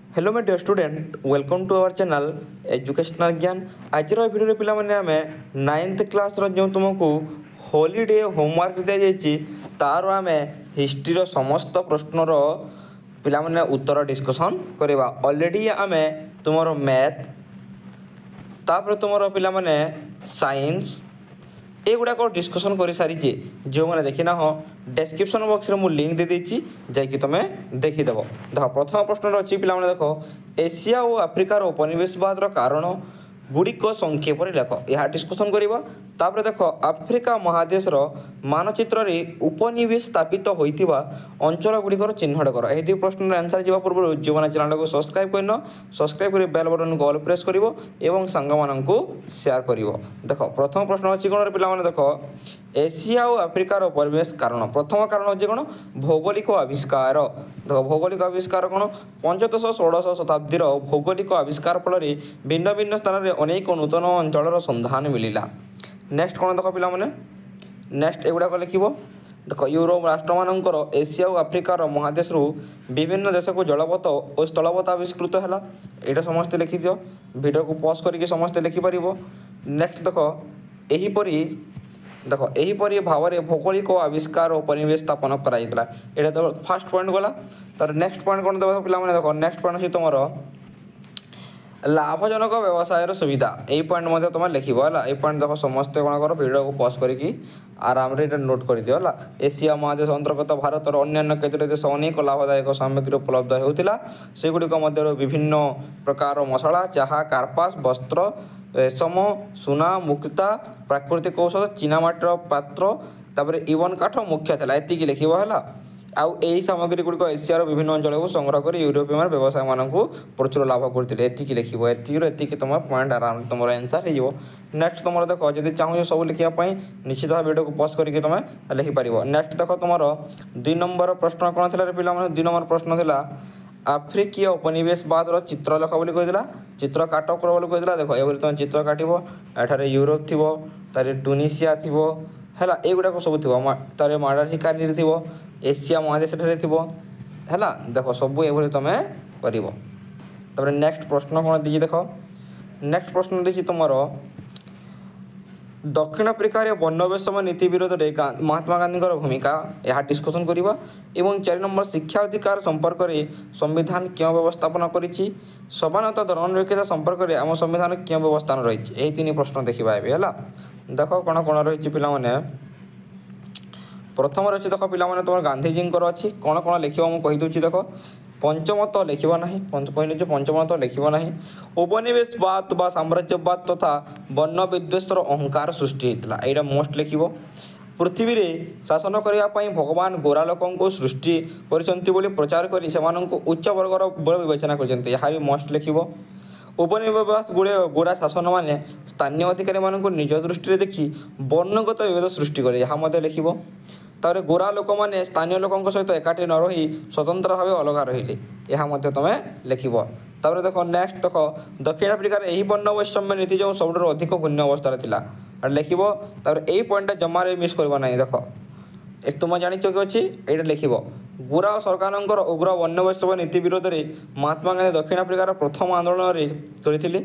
Hello my dear student welcome to our channel educational Gyan. आज video पिला माने आमे 9th क्लास जो तुमको हॉलीडे होमवर्क दिया जाइए तार आमे हिस्ट्री रो समस्त प्रश्नर पिला माने उत्तर डिस्कशन करवा। ऑलरेडी आमे तुमरो मैथ तापर तुमरो पिला माने साइंस एगुड़ा डिस्कसन कर सारी जो मैंने देखी ना हाँ डिस्क्रिप्शन बॉक्स में मुझे लिंक दे देती जाकि तुम देखीदेव। देख प्रथम प्रश्न अच्छी पे देख एशिया और आफ्रिकार उपनिवेशवाद कारण गुड़िक संक्षेप लेख यह डिस्कसन करवा। तापर देख आफ्रिका महादेश मानचित्र उपनिवेश स्थापित होता अंचल गुड़िकर चिन्हट कर। यह दुई प्रश्न आंसर जावा पूर्व जो मैंने चैनल को सब्सक्राइब करन सब्सक्राइब कर बेल बटन को ऑल प्रेस कर सांग मानू शेयर कर। देख प्रथम प्रश्न अच्छी कौन पे देख एशिया और आफ्रिकार परिवेश कारण प्रथम कारण अच्छे कौन भौगोलिक आविष्कार। देख भौगोलिक आविष्कार कौन 1500-1600 शताब्दीर भौगोलिक आविष्कार फल भिन्न भिन्न स्थान में अनेक नूतन अंचल सन्धान मिलला। नेक्स्ट कौन देख पे नेक्स्ट एगुड़ाक लिख देख यूरोप राष्ट्र मानकर एशिया और आफ्रिकार महादेश विभिन्न देश को जलपथ और स्थलपथ आविष्कृत है। यहाँ समस्ते लिखिद वीडियो को पॉज करके समस्ते लिखिपर। नेक्स्ट देख यहीपरी भाव में भौगोलिक आविष्कार और परिवेश स्थापन कराइला। यहाँ तो फास्ट पॉइंट गला। तर नेक्स्ट पॉइंट कौन देख पे देख नेक्स्ट पॉइंट अच्छी तुम लाभजनक व्यवसाय सुविधा यही पॉइंट तुम लिख है। पॉइंट देख समस्ते कौन कर वीडियो को पॉज करके आराम रे नोट कर दियो है। एशिया महादेश अंतर्गत भारत और अन्य केतोटी देश अनेक लाभदायक सामग्री उपलब्ध होता से गुड़िक विभिन्न प्रकार मसला चाहा कार्पास वस्त्र रेशम सुना मुक्ता प्राकृतिक औषध चीनामाटर पात्र तापर इवन काठ मुख्य था ये लिख है। आउ यही सामग्री गुड़िक एशियार विभिन्न अंचल को संग्रह कर यूरोपीय मान व्यवसाय मानक प्रचुर लाभ करते ये लिख ये तुम पॉइंट आराम तुम आंसर हो। नेक्स्ट तुम देख जब चाहूँ सब लिखापी निश्चित भाव वीडियो को पॉज करके तुम लिखिपर। नेक्स्ट देख तुम 2 नंबर प्रश्न कौन थी पे 2 नंबर प्रश्न था आफ्रिकीय उपनिवेशवाद चित्र लेख बोली कहला चित्र काट कर बोली कहला। देख ये तुम चित्र काट एठार यूरोप थी तार टूनिशिया थी है युवाक सब थी तार माडागास्कार थी एशिया महादेश थी है। देख सब ये तुम कर। नेक्स्ट प्रश्न कौन देखिए देख नेक्स्ट प्रश्न देखिए तुम दक्षिण अफ्रिकार वर्णवैषम नीति विरोध में महात्मा गांधी भूमिका यह डिस्कसन करवा। 4 नंबर शिक्षा अधिकार संपर्क में संविधान क्यों व्यवस्थापन करी समानता धर्मनिरपेक्षता संपर्क में आम संविधान क्यों व्यवस्था रही यही 3 प्रश्न देखा है। देख कौन कौन रही पे प्रथम रही देख पे तुम गांधीजी अच्छी कौन कौन लिख मुझे देख पंचमत लिख ना कहली पंचमत लिख ना उपनिवेशवाद बा साम्राज्यवाद तथा वर्ण विद्वेषर अहंकार सृष्टि होता यहाँ मोस्ट लिख पृथ्वी रे शासन करने भगवान गोरा लोक सृष्टि कर प्रचार कर उच्च वर्गर बड़ विवेचना कर मोस्ट लिख उपनिवेश गोरा शासन मैंने स्थानीय अधिकारी मानक निज दृष्टि देखि वर्णगत विभेद सृष्टि करे यहाँ लिख। तापर गोरा लोक मैंने स्थानीय लोकों सहित एकाठी न रही स्वतंत्र भाव अलग रही यह तुम लिख। तापर देख नेक्स्ट देख दक्षिण अफ्रिकार यही वर्णवैषम्य नीति जो सब अधिक गण्य अवस्था था लिख। तापर यही पॉइंट जमार मिस करवा ना देख तुम जाच कि अच्छी ये लिख गोरा सरकार उग्र वर्णवैषम्य नीति विरोध में महात्मा गांधी दक्षिण अफ्रिकार प्रथम आंदोलन करते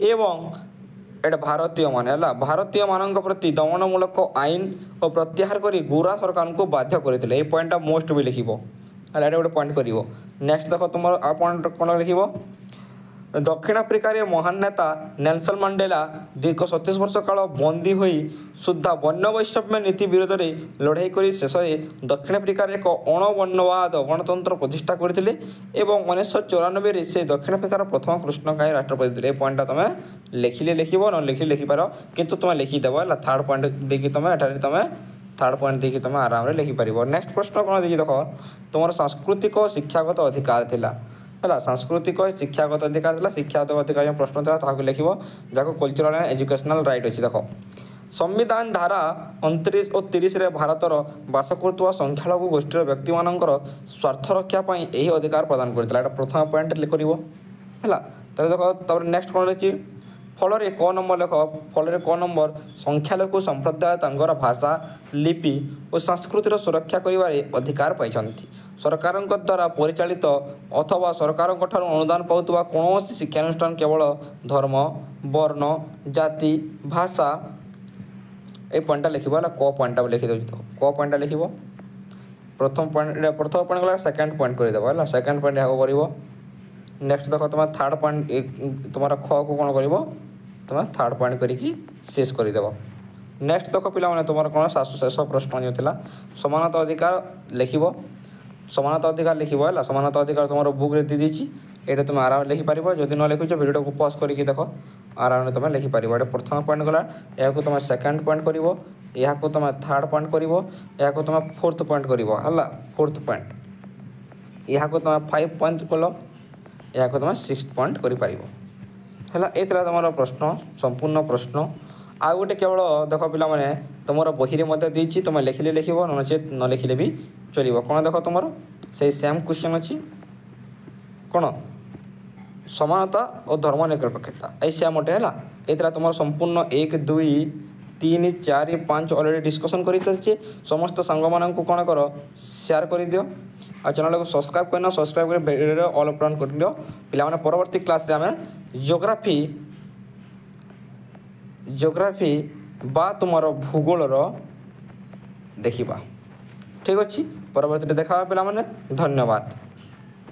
एटा भारतीय मान है भारतीय मान प्रति दमनमूलक आईन और प्रत्याहार कर गोरा सरकार को बाध्य करते ये पॉइंट मोस्ट भी लिख गोटे पॉइंट कर। नेक्स्ट देख तुम आ पॉइंट कौन लिख दक्षिण अफ्रिकार महान नेता नेल्सन मंडेला दीर्घ 37 वर्ष काल बंदी हुई सुधा वर्णवैषम्य नीति विरोध में लड़ाई कर शेष में दक्षिण अफ्रिकार एक अणवर्णवाद गणतंत्र प्रतिष्ठा करते 1994 से दक्षिण अफ्रिकार प्रथम कृष्णकाय राष्ट्रपति थे। पॉइंट तुम लिखिले लिख न लिखिले लिखिपार किंतु तुम लिखिदेव है। थर्ड पॉइंट देखिए तुम एठारे तुम थर्ड पॉइंट देखिए तुम आराम लिखिपर। नेक्स्ट प्रश्न कौन देखिए देख तुम सांस्कृतिक और शिक्षागत अधिकार थिला है सांस्कृतिक शिक्षागत अधिकार था शिक्षागत अधिकार प्रश्न था लिख जहाँ कल्चरल एंड एजुकेशनल राइट अच्छी देख संविधान धारा 29 और 30 भारतर बास कर संख्यालघु गोष्ठी व्यक्ति मान स्वार्थ रक्षापी यही अधिकार प्रदान करता है प्रथम पॉइंट है। देख तब नेक्स्ट कौन रही फल क नंबर लेख फल क नंबर संख्यालघु संप्रदाय भाषा लिपि और संस्कृतिर सुरक्षा कर अधिकार पाई ସରକାରଙ୍କ ଦ୍ୱାରା ପରିଚାଳିତ ଅଥବା ସରକାରଙ୍କ ଠାରୁ ଅନୁଦାନ ପାଉଥିବା କୌଣସି ଶିକ୍ଷାନୁଷ୍ଠାନ କେବଳ ଧର୍ମ, ବର୍ଣ୍ଣ, ଜାତି, ଭାଷା এই পয়েন্টটা লিখিব হল ক পয়েন্টটা লিখি দেছি ক পয়েন্টটা লিখিব প্রথম পয়েন্ট গলা সেকেন্ড পয়েন্ট করে দেব হল সেকেন্ড পয়েন্ট এখন করব নেক্সট দেখ তোমার থার্ড পয়েন্ট তোমার খ কু কোণ করব তোমার থার্ড পয়েন্ট করি শেষ করে দেব নেক্সট দেখ পিলা মানে তোমার কোণ শেষ প্রশ্ন যে লা সমানতা অধিকার লিখিব সমানতা অধিকার লিখিব হল সমানতা অধিকার তোমার বুকরে দিয়ে দিয়েছি এটা তুমি আরাম লিখিপার যদি ন লিখুছ ভিডিওটাকে পজ করি দেখ আরামে তুমি লিখিপার এটা প্রথম পয়েন্ট গলা এখন তুমি সেকেন্ড পয়েন্ট করব এখন তুমি থার্ড পয়েন্ট করব এখন তুমি ফোর্থ পয়েন্ট করব হল ফোর্থ পয়েন্ট এখন তুমি 5 পয়েন্ট কল এখন তুমি 6 পয়েন্ট করে পারিব হল এই তোমার প্রশ্ন সম্পূর্ণ প্রশ্ন ଆଉ ଗୋଟେ କେବଳ ଦେଖ ପିଲାମାନେ ତୁମର ବହିରେ ମଧ୍ୟ ଦେଇଛି ତୁମେ ଲେଖିଲେ ଲେଖିବ ନଚେତ୍ ନ ଲେଖିଲେ ବି ଚଳିବ କ'ଣ ଦେଖ ତୁମର ସେଇ ସେମ୍ କ୍ୱେଶ୍ଚନ୍ ଅଛି କ'ଣ ସମାନତା ଓ ଧର୍ମ ନିରପେକ୍ଷତା ଏଇ ସେମ୍ ଗୋଟେ ହେଲା ଏଇଥିରେ ତୁମର ସମ୍ପୂର୍ଣ୍ଣ 1 2 3 4 5 ଅଲରେଡ଼ି ଡିସ୍କସନ୍ କରିସାରିଛେ ସମସ୍ତ ସାଙ୍ଗମାନଙ୍କୁ କ'ଣ କର ସେୟାର କରିଦିଅ ଆଉ ଚ୍ୟାନେଲକୁ ସବସ୍କ୍ରାଇବ୍ କରିନ ସବସ୍କ୍ରାଇବ୍ କରି ଭିଡ଼ିଓରେ ଅଲ୍ ଅପ୍ କରିଦିଅ ପିଲାମାନେ ପରବର୍ତ୍ତୀ କ୍ଲାସ୍ରେ ଆମେ ଜିଓଗ୍ରାଫି ବା ତୁମର ଭୂଗୋଳର ଦେଖିବା ଠିକ୍ ଅଛି ପରବର୍ତ୍ତୀରେ ଦେଖା ହେବା ପିଲାମାନେ ଧନ୍ୟବାଦ।